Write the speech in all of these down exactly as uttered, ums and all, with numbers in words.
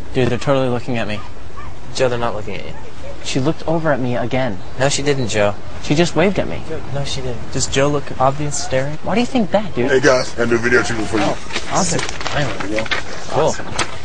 Dude, they're totally looking at me. Joe, they're not looking at you. She looked over at me again. No, she didn't, Joe. She just waved at me. No, she didn't. Does Joe look obvious staring? Why do you think that, dude? Hey guys, I do a video treatment for you. Oh, awesome. Finally, Joe. Cool. Awesome.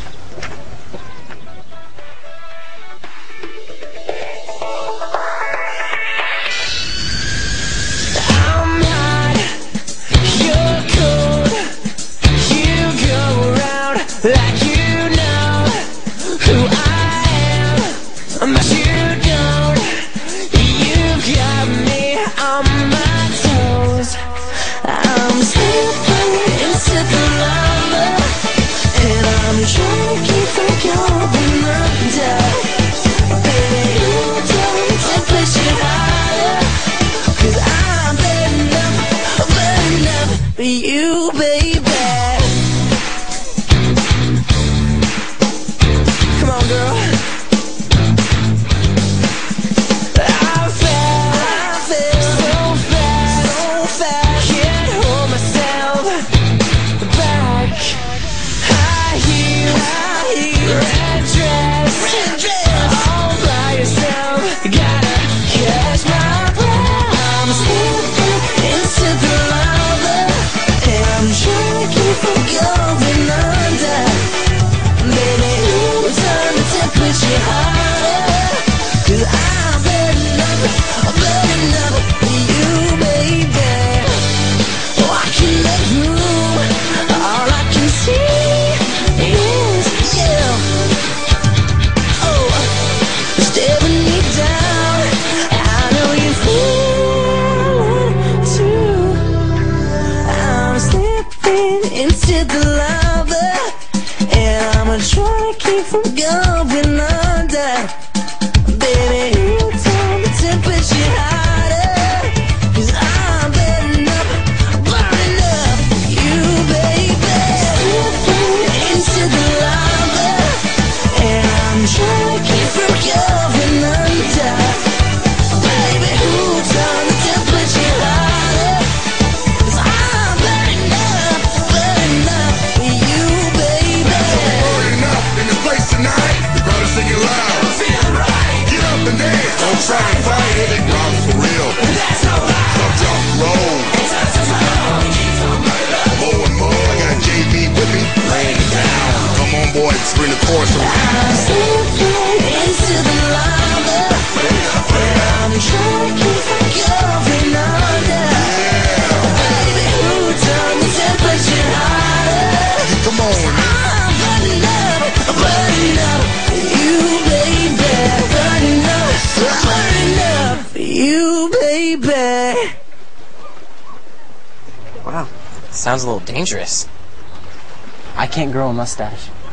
Like you know who I am, but you don't. You've got me on my toes. I'm slipping into the lava, and I'm trying to keep from going under. Baby, you don't push it harder, 'cause I'm burning up, burning up for you, baby. Into the lava, and I'm trying to keep from going under. Baby, you told me to push it harder, 'cause I'm burning up, burning up you, baby. Into the lava, and I'm trying to keep from going under. Baby, who told me to push it harder, 'cause I'm burning up, burning up for you, baby. Burning up in this place tonight. The crowd is singing loud. Feeling right. Get up and dance. Don't try to fight it. It grounds for real. That's no lie. Stop, drop, roll. It's us as well. More and more. I got J B with me. Laying it down. Come on, boys. Bring the chorus around. I'm slipping into the lava, and I'm trying to keep from going under. Baby, who told me to push it harder? Come on. I'm burning up, burning up for you, baby. Burning up, burning up for you, baby. Wow. Sounds a little dangerous. I can't grow a mustache.